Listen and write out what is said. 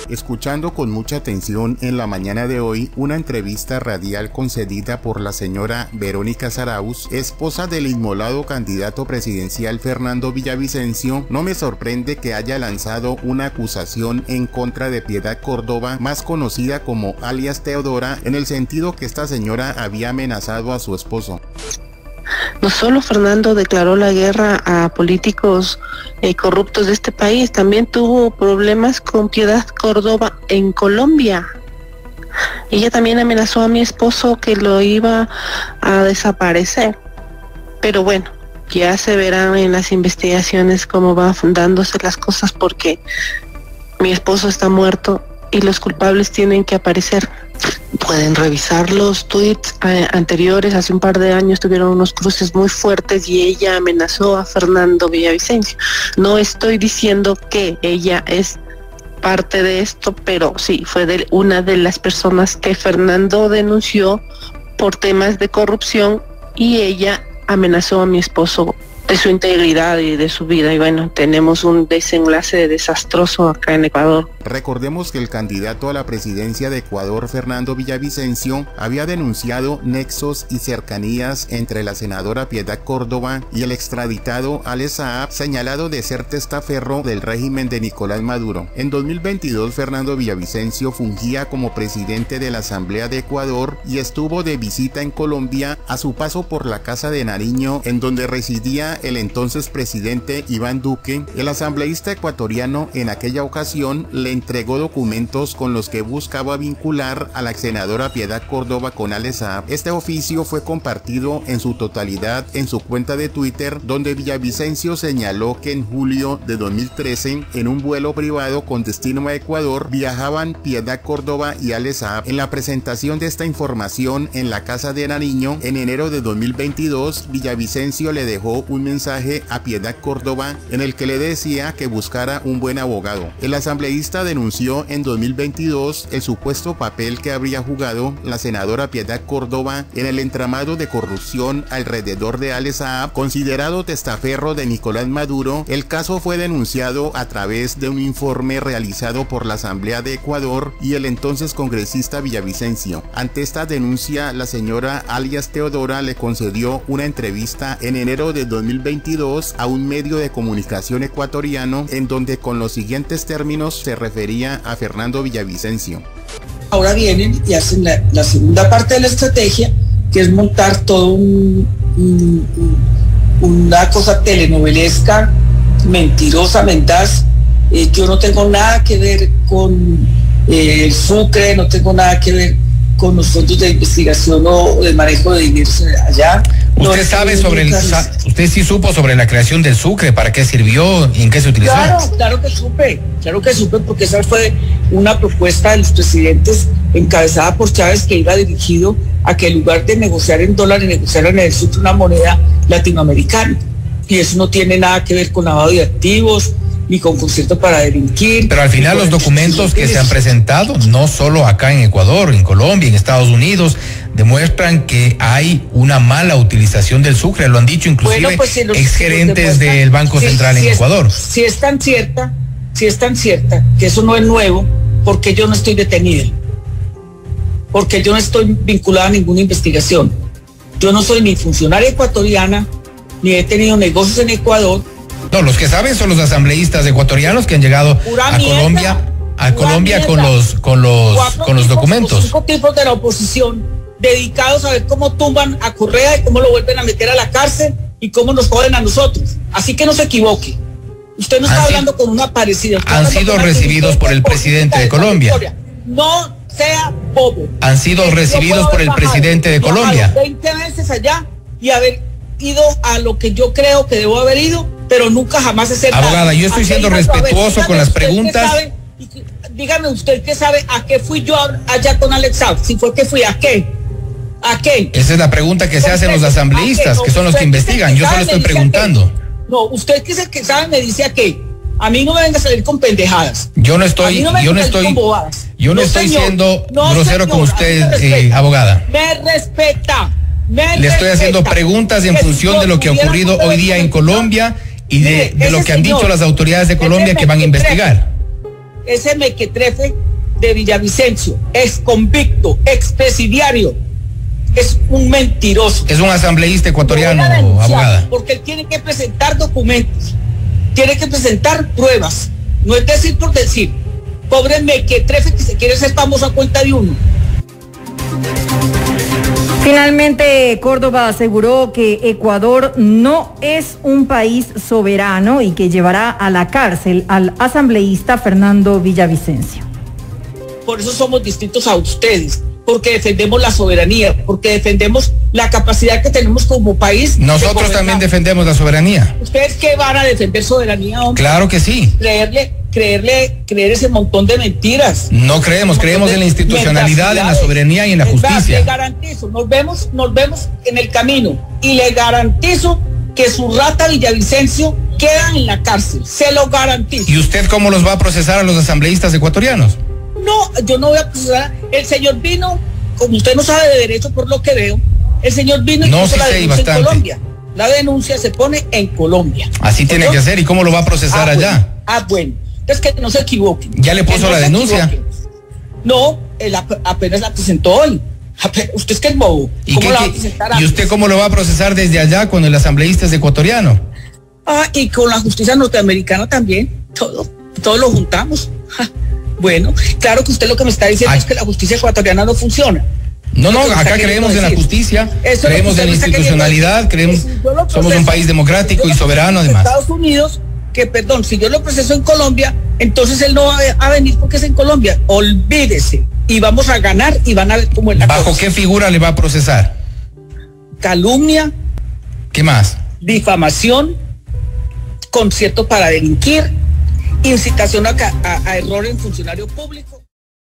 escuchando con mucha atención en la mañana de hoy una entrevista radial concedida por la señora Verónica Zarauz, esposa del inmolado candidato presidencial Fernando Villavicencio, no me sorprende que haya lanzado una acusación en contra de Piedad Córdoba, más conocida como alias Teodora, en el sentido que esta señora había amenazado a su esposo. No solo Fernando declaró la guerra a políticos corruptos de este país, también tuvo problemas con Piedad Córdoba en Colombia. Ella también amenazó a mi esposo que lo iba a desaparecer. Pero bueno, ya se verán en las investigaciones cómo van dándose las cosas, porque mi esposo está muerto y los culpables tienen que aparecer. Pueden revisar los tweets anteriores. Hace un par de años tuvieron unos cruces muy fuertes y ella amenazó a Fernando Villavicencio. No estoy diciendo que ella es parte de esto, pero sí, fue una de las personas que Fernando denunció por temas de corrupción, y ella amenazó a mi esposo de su integridad y de su vida, y bueno, tenemos un desenlace desastroso acá en Ecuador. Recordemos que el candidato a la presidencia de Ecuador, Fernando Villavicencio, había denunciado nexos y cercanías entre la senadora Piedad Córdoba y el extraditado Alex Saab, señalado de ser testaferro del régimen de Nicolás Maduro. En 2022, Fernando Villavicencio fungía como presidente de la Asamblea de Ecuador y estuvo de visita en Colombia a su paso por la Casa de Nariño, en donde residía el entonces presidente Iván Duque. El asambleísta ecuatoriano en aquella ocasión le entregó documentos con los que buscaba vincular a la ex senadora Piedad Córdoba con Alex Saab. Este oficio fue compartido en su totalidad en su cuenta de Twitter, donde Villavicencio señaló que en julio de 2013, en un vuelo privado con destino a Ecuador, viajaban Piedad Córdoba y Alex Saab. En la presentación de esta información en la Casa de Nariño, en enero de 2022, Villavicencio le dejó un mensaje a Piedad Córdoba en el que le decía que buscara un buen abogado. El asambleísta denunció en 2022 el supuesto papel que habría jugado la senadora Piedad Córdoba en el entramado de corrupción alrededor de Alex Saab, considerado testaferro de Nicolás Maduro. El caso fue denunciado a través de un informe realizado por la Asamblea de Ecuador y el entonces congresista Villavicencio. Ante esta denuncia, la señora alias Teodora le concedió una entrevista en enero de 2022 a un medio de comunicación ecuatoriano, en donde con los siguientes términos se refería a Fernando Villavicencio. Ahora vienen y hacen la segunda parte de la estrategia, que es montar todo una cosa telenovelesca, mentirosa, mendaz. Yo no tengo nada que ver con el Sucre, no tengo nada que ver con los fondos de investigación o de manejo de dinero allá. ¿Usted sabe usted sí supo sobre la creación del Sucre? ¿Para qué sirvió y en qué se utilizó? Claro que supe, porque esa fue una propuesta de los presidentes encabezada por Chávez, que iba dirigido a que en lugar de negociar en dólares, negociaran en el Sucre una moneda latinoamericana. Y eso no tiene nada que ver con lavado de activos, ni con concierto para delinquir. Pero al final los documentos que se han presentado, no solo acá en Ecuador, en Colombia, en Estados Unidos, demuestran que hay una mala utilización del Sucre. Lo han dicho inclusive exgerentes del Banco Central en Ecuador. Si es tan cierta que eso no es nuevo, porque yo no estoy detenida, porque yo no estoy vinculada a ninguna investigación. Yo no soy ni funcionaria ecuatoriana, ni he tenido negocios en Ecuador. No, los que saben son los asambleístas ecuatorianos que han llegado a Colombia con los documentos. 5 tipos de la oposición dedicados a ver cómo tumban a Correa y cómo lo vuelven a meter a la cárcel y cómo nos joden a nosotros. Así que no se equivoque. Usted no está hablando con una parecida. Han sido recibidos por el presidente de Colombia. No sea bobo. Han sido recibidos por el presidente de Colombia. 20 veces allá y haber ido a lo que yo creo que debo haber ido, pero nunca jamás hacer nada. Abogada, yo estoy siendo respetuoso con las preguntas. Dígame usted qué sabe, a qué fui yo allá con Alex Saab. Si fue que fui, ¿a qué? ¿A qué? Esa es la pregunta que se hacen los asambleístas, que son los que investigan. Yo solo estoy preguntando. No, usted que es el que sabe me dice a qué. A mí no me venga a salir con pendejadas. Yo no estoy siendo grosero con usted, abogada. Me respeta. Le estoy haciendo preguntas en función de lo que ha ocurrido hoy día en Colombia y de lo que han dicho las autoridades de Colombia que van a investigar. ese mequetrefe de Villavicencio, ex convicto, ex presidiario, es un mentiroso. Es un asambleísta ecuatoriano, abogada. Porque él tiene que presentar documentos, tiene que presentar pruebas, no es decir por decir. Pobre mequetrefe que se quiere ser famoso a cuenta de uno. Finalmente, Córdoba aseguró que Ecuador no es un país soberano y que llevará a la cárcel al asambleísta Fernando Villavicencio. Por eso somos distintos a ustedes, porque defendemos la soberanía, porque defendemos la capacidad que tenemos como país. Nosotros también defendemos la soberanía. ¿Ustedes qué van a defender soberanía, hombre? Claro que sí. Creer ese montón de mentiras. No creemos en la institucionalidad, en la soberanía y en la justicia. Le garantizo, nos vemos en el camino y le garantizo que su rata Villavicencio queda en la cárcel, se lo garantizo. ¿Y usted cómo los va a procesar a los asambleístas ecuatorianos? No, yo no voy a procesar. El señor vino, como usted no sabe de derecho por lo que veo, el señor vino y puso la denuncia en Colombia. La denuncia se pone en Colombia. Así tiene que ser. ¿Y cómo lo va a procesar allá? Bueno. Es que no se equivoquen. ¿Ya le puso la denuncia? No, él apenas la presentó hoy. Usted es que es bobo. ¿Cómo la va a presentar antes? ¿Y usted cómo lo va a procesar desde allá cuando el asambleísta es ecuatoriano? Y con la justicia norteamericana también. Todo lo juntamos. Bueno, claro que usted lo que me está diciendo es que la justicia ecuatoriana no funciona. No, acá creemos en la justicia, creemos en la institucionalidad, somos un país democrático y soberano además. Estados Unidos, si yo lo proceso en Colombia, entonces él no va a venir porque es en Colombia. Olvídese. Y vamos a ganar y van a ver cómo es la cosa. ¿Bajo qué figura le va a procesar? Calumnia. ¿Qué más? Difamación, concierto para delinquir, incitación a error en funcionario público.